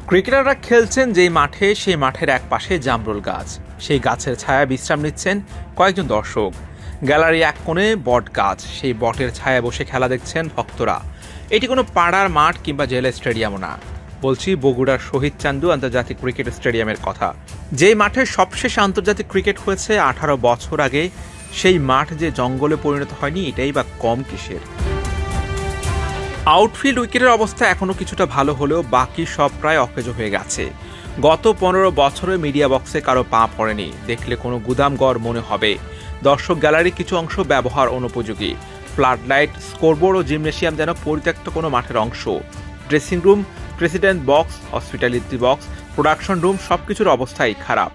ক্রিকেটাররা খেলছেন যেই মাঠে, সেই মাঠের এক পাশে জামরুল গাছ। সেই গাছের ছায়ায় বিশ্রাম নিচ্ছেন কয়েকজন দর্শক। গ্যালারি এক কোণে বট গাছ, সেই বটের ছায়ায় বসে খেলা দেখছেন ভক্তরা। এটি কোনো পাড়ার মাঠ কিংবা জেলা স্টেডিয়ামও না, বলছি বগুড়ার শহীদ চান্দু আন্তর্জাতিক ক্রিকেট স্টেডিয়ামের কথা। যেই মাঠে সবশেষ আন্তর্জাতিক ক্রিকেট হয়েছে 18 বছর আগে, সেই মাঠ যে জঙ্গলে পরিণত হয়নি এটাই বা কম কিসের। আউটফিল্ড উইকেটের অবস্থা এখনও কিছুটা ভালো হলেও বাকি সব প্রায় অকেজো হয়ে গেছে। গত 15 বছরে মিডিয়া বক্সে কারো পা পড়েনি, দেখলে কোনো গুদামঘর মনে হবে। দর্শক গ্যালারির কিছু অংশ ব্যবহার অনুপযোগী। ফ্লাড লাইট, স্কোরবোর্ড ও জিমনেশিয়াম যেন পরিত্যক্ত কোনো মাঠের অংশ। Dressing room, president box, hospitality box, production room সবকিছুর অবস্থাই খারাপ।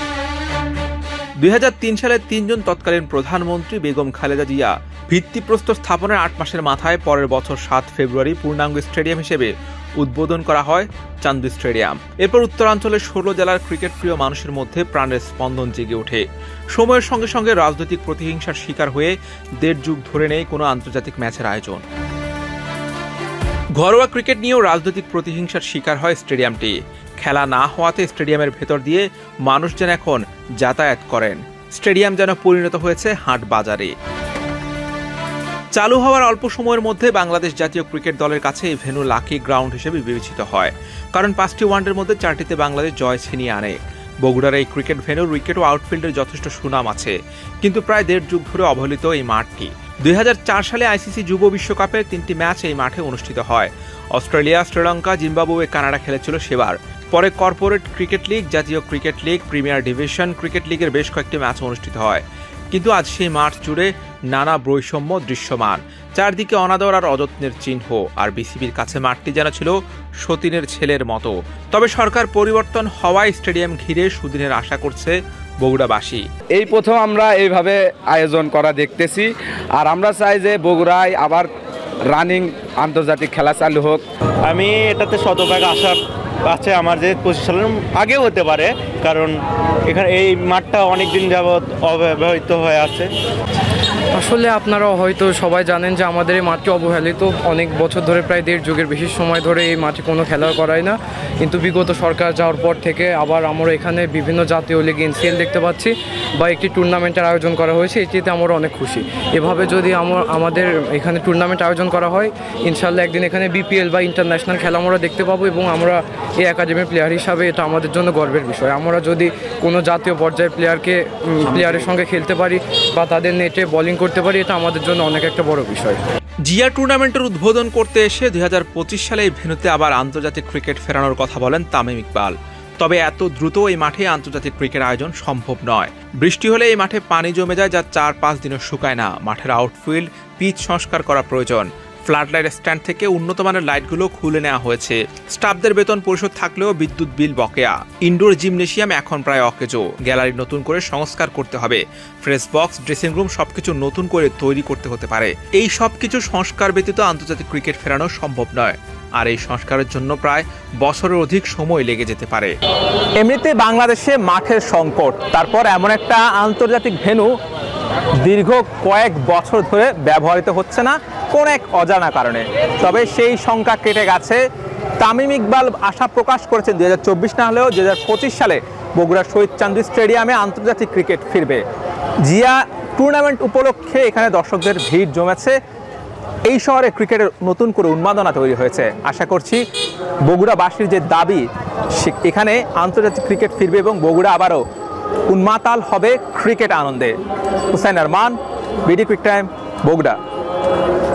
2003 সালে 3 জন তৎকালীন প্রধানমন্ত্রী বেগম খালেদা জিয়া ভিত্তিপ্রস্তর স্থাপনের 8 মাসের মাথায় পরের বছর 7 ফেব্রুয়ারি পূর্ণাঙ্গ স্টেডিয়াম হিসেবে উদ্বোধন করা হয় চান্দু স্টেডিয়াম। এরপর উত্তরাঞ্চলের 16 জেলার ক্রিকেট প্রিয় মানুষের মধ্যে প্রাণের স্পন্দন জেগে ওঠে। সময়ের সঙ্গে সঙ্গে রাজনৈতিক প্রতিহিংসার শিকার হয়ে 1.5 যুগ ধরে নেই কোনো আন্তর্জাতিক ম্যাচের আয়োজন। ঘরোয়া ক্রিকেট নিয়েও রাজনৈতিক প্রতিহিংসার শিকার হয় স্টেডিয়ামটি। খেলা না হওয়াতে স্টেডিয়ামের ভেতর দিয়ে মানুষ যেন এখন যাতায়াত করেন। স্টেডিয়াম যেন পরিণত হয়েছে হাট বাজারে। চালু হওয়ার অল্প সময়ের মধ্যে বাংলাদেশ জাতীয় ক্রিকেট দলের কাছে এই ভেন্যু লাকি গ্রাউন্ড হিসেবে বিবেচিত হয়, কারণ 5টি ওয়ানডের মধ্যে 4টিতে বাংলাদেশ জয় ছিনিয়ে আনে। বগুড়ার এই ক্রিকেট ভেন্যুর উইকেট ও আউটফিল্ডের যথেষ্ট সুনাম আছে, কিন্তু প্রায় 1.5 যুগ ধরে অবহেলিত এই মাঠটি। 2004 সালে আইসিসি যুব বিশ্বকাপের 3টি ম্যাচ এই মাঠে অনুষ্ঠিত হয়। অস্ট্রেলিয়া, শ্রীলঙ্কা, জিম্বাবুয়ে, কানাডা খেলেছিল সেবার। পরে কর্পোরেট ক্রিকেট লিগ, জাতীয় cricket league, premier division cricket লিগের বেশ কয়েকটি ম্যাচ অনুষ্ঠিত হয়। কিন্তু আজ সেই মাঠ জুড়ে নানা বৈষম্য দৃশ্যমান। চারদিকে অনাদর আর অযত্নের চিহ্ন, আর বিসিবির কাছে মাঠটি যেন ছিল সতীনের ছেলের মতো। তবে সরকার পরিবর্তন হওয়ায় স্টেডিয়াম ঘিরে সুদিনের আশা করছে বগুড়াবাসী। এই প্রথম আমরা এইভাবে আয়োজন করা দেখতেছি, আর আমরা চাই যে বগুড়ায় আবার রানিং আন্তর্জাতিক খেলা চালু হোক। আমি এটাতে শতভাগ আশা আছে আমার যে 25 সালের আগেও হতে পারে, কারণ এখানে এই মাঠটা অনেকদিন যাবৎ অব্যবহৃত হয়ে আছে। আসলে আপনারা হয়তো সবাই জানেন যে আমাদের এই মাঠটি অবহেলিত। অনেক বছর ধরে, প্রায় 1.5 যুগের বেশি সময় ধরে এই মাঠে কোনো খেলা করায় না। কিন্তু বিগত সরকার যাওয়ার পর থেকে আবার আমরা এখানে বিভিন্ন জাতীয় লিগ এনসিএল দেখতে পাচ্ছি বা একটি টুর্নামেন্টের আয়োজন করা হয়েছে, এটিতে আমরা অনেক খুশি। এভাবে যদি আমাদের এখানে টুর্নামেন্ট আয়োজন করা হয়, ইনশাল্লাহ একদিন এখানে বিপিএল বা ইন্টারন্যাশনাল খেলা আমরা দেখতে পাবো, এবং আমরা এই একাডেমির প্লেয়ার হিসাবে এটা আমাদের জন্য গর্বের বিষয়। আমরা যদি কোনো জাতীয় পর্যায়ের প্লেয়ারের সঙ্গে খেলতে পারি বা তাদের নেটে বোলিং করতে পারি, এটা আমাদের জন্য অনেক একটা বড় বিষয়। জিয়া টুর্নামেন্টের উদ্বোধন করতে এসে 2025 সালে এই ভেন্যুতে আবার আন্তর্জাতিক ক্রিকেট ফেরানোর কথা বলেন তামিম ইকবাল। তবে এত দ্রুত এই মাঠে আন্তর্জাতিক ক্রিকেট আয়োজন সম্ভব নয়। বৃষ্টি হলে এই মাঠে পানি জমে যায়, যা 4-5 দিনও শুকায় না। মাঠের আউটফিল্ড, পিচ সংস্কার করা প্রয়োজন। ফ্লাড লাইট স্ট্যান্ড থেকে উন্নত মানের লাইটগুলো খুলে নেওয়া হয়েছে। স্টাফদের বেতন পরিশোধ থাকলেও বিদ্যুৎ বিল বকেয়া। ইনডোর জিমনেশিয়াম এখন প্রায় অকেজো। গ্যালারি নতুন করে সংস্কার করতে হবে। প্রেস বক্স, ড্রেসিং রুম সবকিছু নতুন করে তৈরি করতে হতে পারে। এই সবকিছু সংস্কার ব্যতীত আন্তর্জাতিক ক্রিকেট ফেরানো সম্ভব নয়, আর এই সংস্কারের জন্য প্রায় বছরের অধিক সময় লেগে যেতে পারে। এমনিতে বাংলাদেশে মাঠের সংকট, তারপর এমন একটা আন্তর্জাতিক ভেন্যু দীর্ঘ কয়েক বছর ধরে ব্যবহৃত হচ্ছে না কোন এক অজানা কারণে। তবে সেই সংখ্যা কেটে গেছে। তামিম ইকবাল আশা প্রকাশ করেছেন 2024 না হলেও 2025 সালে বগুড়ার শহীদ চান্দু স্টেডিয়ামে আন্তর্জাতিক ক্রিকেট ফিরবে। জিয়া টুর্নামেন্ট উপলক্ষে এখানে দর্শকদের ভিড় জমেছে। এই শহরে ক্রিকেটের নতুন করে উন্মাদনা তৈরি হয়েছে। আশা করছি বগুড়াবাসীর যে দাবি, এখানে আন্তর্জাতিক ক্রিকেট ফিরবে এবং বগুড়া আবারও উন্মাতাল হবে ক্রিকেট আনন্দে। Hussain Arman, BD cric time, Bogura.